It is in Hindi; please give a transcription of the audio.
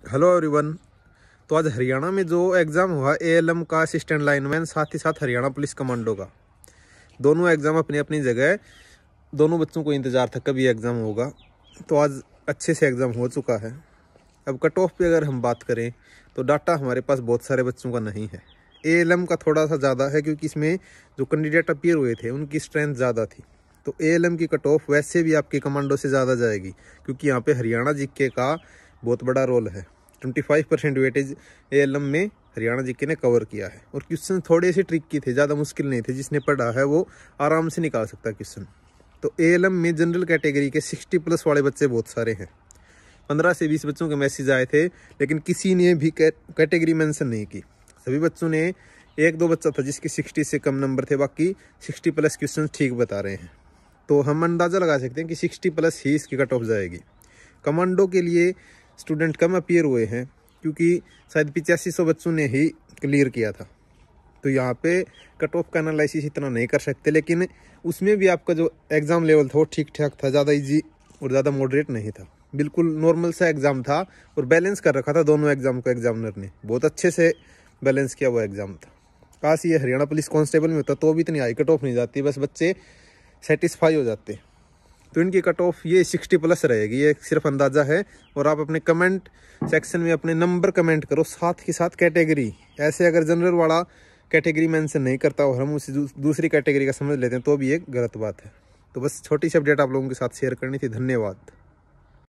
Hello everyone. तो आज हरियाणा में जो एग्ज़ाम हुआ एएलएम का असिस्टेंट लाइनमैन, साथ ही साथ हरियाणा पुलिस कमांडो का, दोनों एग्ज़ाम अपनी अपनी जगह। दोनों बच्चों को इंतज़ार था कभी एग्ज़ाम होगा, तो आज अच्छे से एग्ज़ाम हो चुका है। अब कट ऑफ पे अगर हम बात करें तो डाटा हमारे पास बहुत सारे बच्चों का नहीं है। एएलएम का थोड़ा सा ज़्यादा है क्योंकि इसमें जो कैंडिडेट अपीयर हुए थे उनकी स्ट्रेंथ ज़्यादा थी। तो एएलएम की कट ऑफ वैसे भी आपकी कमांडो से ज़्यादा जाएगी क्योंकि यहाँ पे हरियाणा जीके का बहुत बड़ा रोल है। 25% वेटेज एएलएम में हरियाणा जीके ने कवर किया है और क्वेश्चन थोड़े से ट्रिकी थे, ज़्यादा मुश्किल नहीं थे। जिसने पढ़ा है वो आराम से निकाल सकता है क्वेश्चन। तो एएलएम में जनरल कैटेगरी के 60+ वाले बच्चे बहुत सारे हैं। 15 से 20 बच्चों के मैसेज आए थे, लेकिन किसी ने भी कैटेगरी मेंशन नहीं की। सभी बच्चों ने, एक दो बच्चा था जिसके 60 से कम नंबर थे, बाकी 60+ क्वेश्चन ठीक बता रहे हैं। तो हम अंदाज़ा लगा सकते हैं कि 60+ ही इसकी कट ऑफ जाएगी। कमांडो के लिए स्टूडेंट कम अपीयर हुए हैं क्योंकि शायद 8500 बच्चों ने ही क्लियर किया था। तो यहाँ पे कट ऑफ का एनालिसिस इतना नहीं कर सकते, लेकिन उसमें भी आपका जो एग्ज़ाम लेवल था वो ठीक ठाक था, ज़्यादा इजी और ज़्यादा मॉडरेट नहीं था। बिल्कुल नॉर्मल सा एग्ज़ाम था और बैलेंस कर रखा था दोनों एग्ज़ाम को। एग्जामिनर ने बहुत अच्छे से बैलेंस किया हुआ एग्ज़ाम था। काश ये हरियाणा पुलिस कांस्टेबल में होता तो भी इतनी हाई कट ऑफ नहीं जाती, बस बच्चे सेटिस्फाई हो जाते। तो इनकी कट ऑफ ये 60+ रहेगी, ये सिर्फ अंदाज़ा है। और आप अपने कमेंट सेक्शन में अपने नंबर कमेंट करो, साथ ही साथ कैटेगरी। ऐसे अगर जनरल वाला कैटेगरी मेंशन नहीं करता और हम उसे दूसरी कैटेगरी का समझ लेते हैं तो भी एक गलत बात है। तो बस छोटी सी अपडेट आप लोगों के साथ शेयर करनी थी। धन्यवाद।